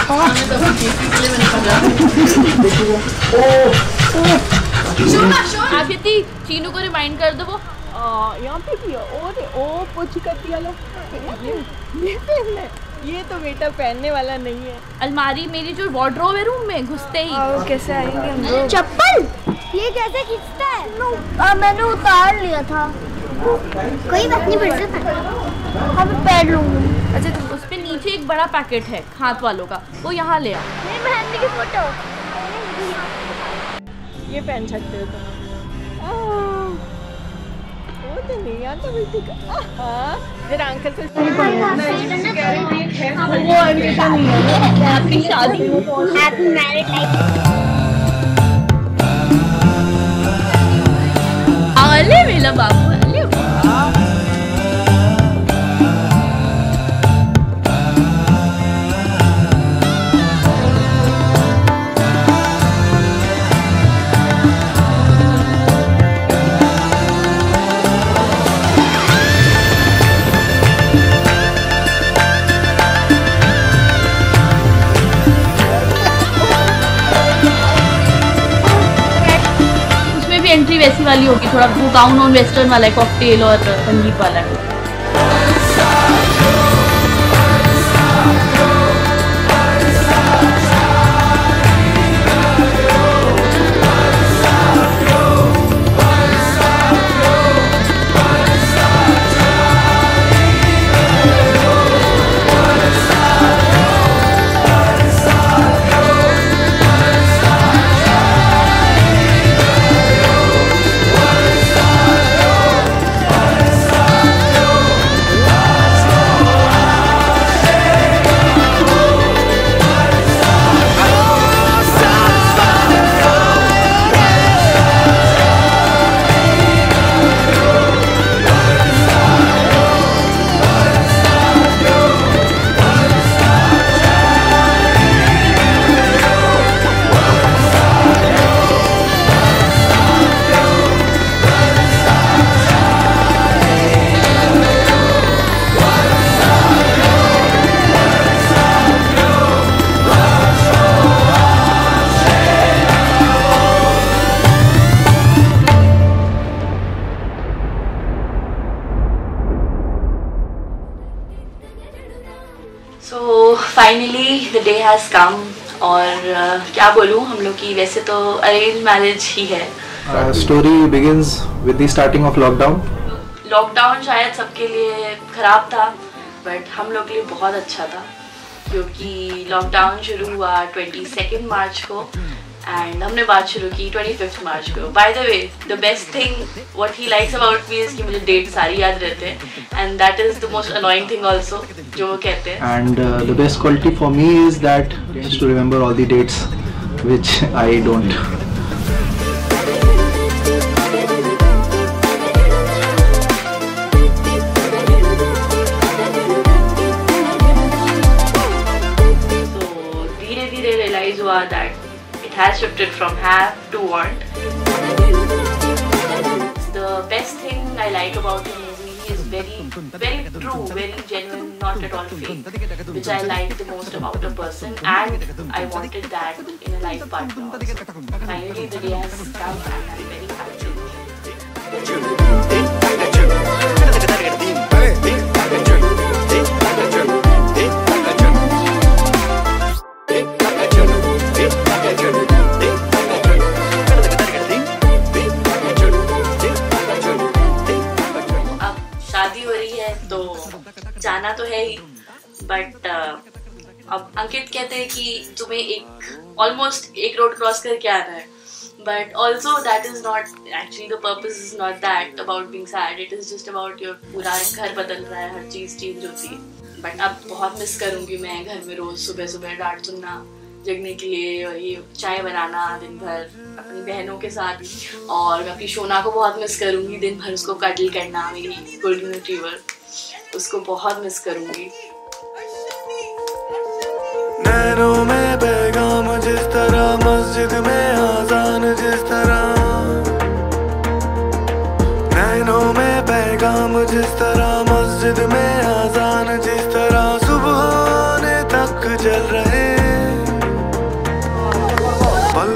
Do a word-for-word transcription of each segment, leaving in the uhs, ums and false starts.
आकृति चीनू को रिमाइंड कर दो वो यहाँ पे किया और ओ पोची करती वाला ये पहनना है। ये तो बेटा पहनने वाला नहीं है। अलमारी मेरी जो वार्डरोब है रूम में घुसते ही आ, कैसे आएंगे हम लोग? चप्पल ये कैसे खींचता है? आ, मैंने उतार लिया था। कोई बात नहीं, फिर से हम पैर लूंगी। अच्छा तो उस पे नीचे एक बड़ा पैकेट है हाथ वालों का, वो यहाँ ले आ। मेरी बहन की फोटो ये पहन सकते हो तुम। वो तो नहीं आता बेटी का। जरा अंकल से वो अंकिता नहीं है अपनी शादी हैप्पी मैरिड लाइफ। अले मेरा बाबू अले एंट्री वैसी वाली होगी, थोड़ा वो गाउन और वेस्टर्न वाला है, कॉकटेल और संगीत वाला है। Finally the day has come और uh, क्या बोलूँ, हम लोग की वैसे तो अरेंज मैरिज ही है। Story begins with the starting of lockdown. Lockdown शायद सबके लिए ख़राब था बट हम लोग के लिए बहुत अच्छा था क्योंकि लॉकडाउन शुरू हुआ ट्वेंटी सेकेंड मार्च को एंड हमने बात शुरू की ट्वेंटी फिफ्थ मार्च को। By the way the best thing what he likes about me is कि मुझे डेट सारी याद रहते हैं and that is the most annoying thing also जो वो कहते हैं। And the best quality for me is that just to remember all the dates which I don't. तो धीरे धीरे रियलाइज हुआ that has shifted from have to want. The best thing I like about him is he is very, very true, very genuine, not at all fake, which I like the most about a person, and I wanted that in a life partner also. Finally, the day has come, and I'm very happy. जाना तो है ही but uh, अब अंकित कहते हैं कि तुम्हें एक almost एक रोड क्रॉस करके आना है but also that is not actually the purpose is not that about being sad, it is just about your पूरा घर बदल रहा है, हर चीज़ चेंज होती है। बट अब बहुत मिस करूँगी मैं घर में रोज सुबह सुबह डांट सुनना जगने के लिए और ये चाय बनाना दिन भर अपनी बहनों के साथ, और मैं अपनी शोना को बहुत मिस करूँगी, दिन भर उसको कटल करना, मेरी गोल्डन रिट्रीवर, उसको बहुत मिस करूंगी। नैनों में पैगाम जिस तरह, मस्जिद में आजान जिस तरह, नैनों में पैगाम जिस तरह, मस्जिद में आजान जिस तरह, सुबह होने तक जल रहे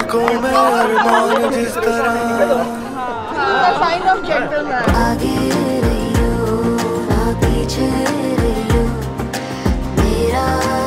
पलकों में अरमान जिस तरह साइन ऑफ जेंटलमैन। आगे रहियो ना पीछे रहियो, मेरा